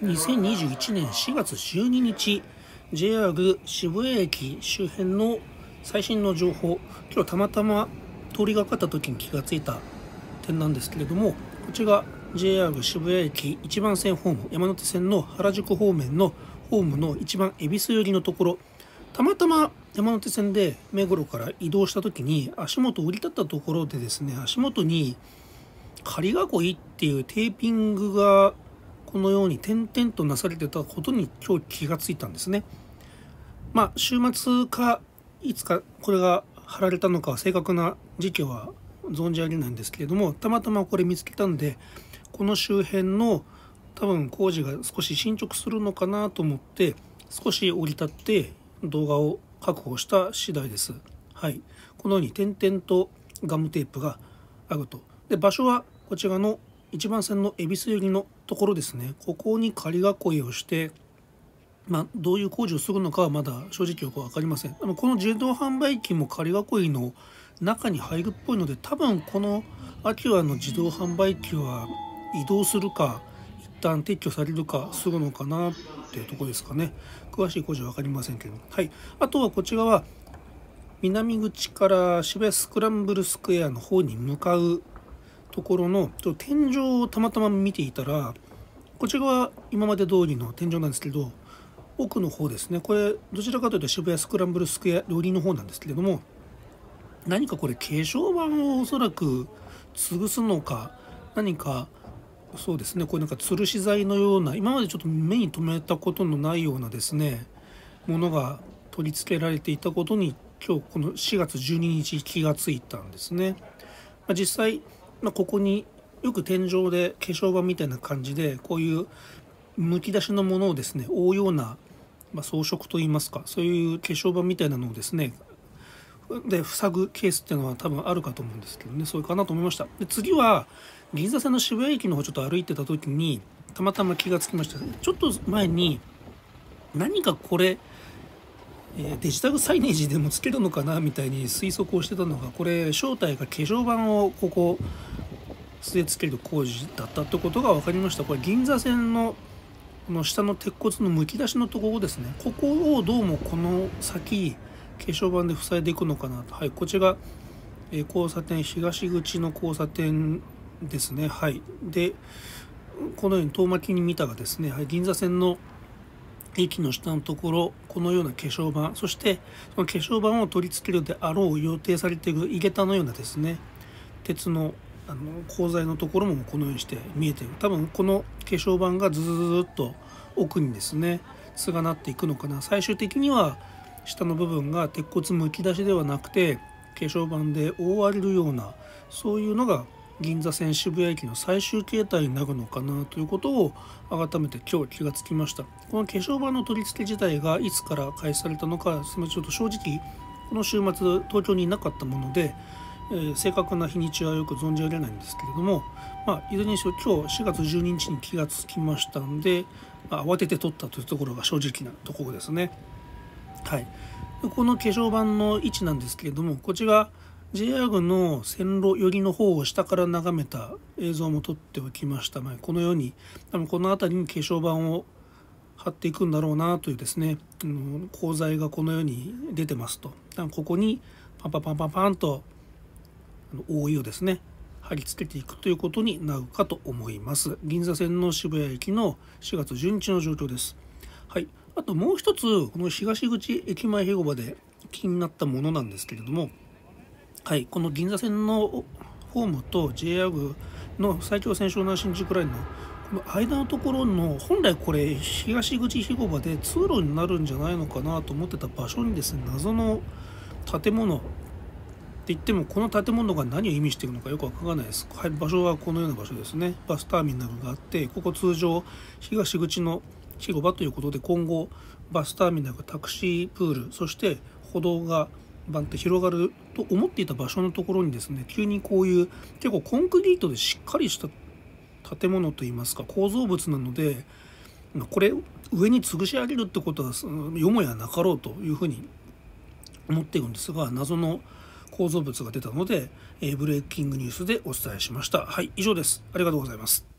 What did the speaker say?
2021年4月12日 JR 渋谷駅周辺の最新の情報、今日たまたま通りがかった時に気がついた点なんですけれども、こちら JR 渋谷駅1番線ホーム、山手線の原宿方面のホームの一番恵比寿寄りのところ、たまたま山手線で目黒から移動した時に足元降り立ったところでですね、足元に仮囲いっていうテーピングがこのように点々となされてたことに今日気がついたんですね。週末かいつかこれが貼られたのか正確な時期は存じ上げないんですけれども、たまたまこれ見つけたんで、この周辺の多分工事が少し進捗するのかなと思って少し降り立って動画を確保した次第です。このように点々とガムテープがあると。で、場所はこちらの1番線の恵比寿寄りのところですね。ここに仮囲いをして、どういう工事をするのかはまだ正直よく分かりません。この自動販売機も仮囲いの中に入るっぽいので、多分このアキュアの自動販売機は移動するか一旦撤去されるかするのかなっていうところですかね。詳しい工事は分かりませんけど、あとはこちらは南口から渋谷スクランブルスクエアの方に向かうところの天井をたまたま見ていたら、こちらは今まで通りの天井なんですけど、奥の方ですね、これどちらかというと渋谷スクランブルスクエア寄りの方なんですけれども、何かこれ化粧板をおそらく潰すのか何か、そうですね、これなんか吊るし材のような、今までちょっと目に留めたことのないようなですねものが取り付けられていたことに今日この4月12日気がついたんですね。実際ここによく天井で化粧板みたいな感じでこういうむき出しのものをですね覆うような、装飾といいますか、そういう化粧板みたいなのをですねで塞ぐケースっていうのは多分あるかと思うんですけどね、そういうかなと思いました。で、次は銀座線の渋谷駅の方ちょっと歩いてた時にたまたま気がつきました。ちょっと前に何かこれデジタルサイネージでもつけるのかなみたいに推測をしてたのが、これ正体が化粧板をここ据え付ける工事だったってことが分かりました。これ銀座線のこの下の鉄骨のむき出しのところですね、ここをどうもこの先化粧板で塞いでいくのかなと。こちら交差点、東口の交差点ですね。で、このように遠巻きに見たらですね、銀座線の駅の下のところ、このような化粧板、そしてその化粧板を取り付けるであろう予定されている井桁のようなですね鉄の鋼材のところもこのようにして見えている。多分この化粧板がずっと奥にですね連なっていくのかな。最終的には下の部分が鉄骨むき出しではなくて化粧板で覆われるような、そういうのが銀座線渋谷駅の最終形態になるのかなということを改めて今日気がつきました。この化粧板の取り付け自体がいつから開始されたのか、ちょっと正直この週末東京にいなかったもので、正確な日にちはよく存じ上げないんですけれども、いずれにしろ今日4月12日に気がつきましたので、慌てて撮ったというところが正直なところですね。この化粧板の位置なんですけれども、こちら JR の線路寄りの方を下から眺めた映像も撮っておきました。このように多分この辺りに化粧板を貼っていくんだろうなというですね、鋼材がこのように出てますと。ここにパンパンパンパンパンと覆いをですね貼り付けていくということになるかと思います。銀座線の渋谷駅の4月12日の状況です。あともう一つ、この東口駅前広場で気になったものなんですけれども、この銀座線のホームと JR の埼京線湘南新宿ラインのこの間のところの、本来これ東口広場で通路になるんじゃないのかなと思ってた場所にですね、謎の建物って言ってもこの建物が何を意味しているのかよくわからないです。場所はこのような場所ですね。バスターミナルがあって、ここ通常東口の広場ということで、今後バスターミナル、タクシープール、そして歩道がバンって広がると思っていた場所のところにですね、急にこういう結構コンクリートでしっかりした建物といいますか構造物なので、これ上に潰し上げるってことはよもやなかろうというふうに思っているんですが、謎の構造物が出たので、ブレイキングニュースでお伝えしました。以上です。ありがとうございます。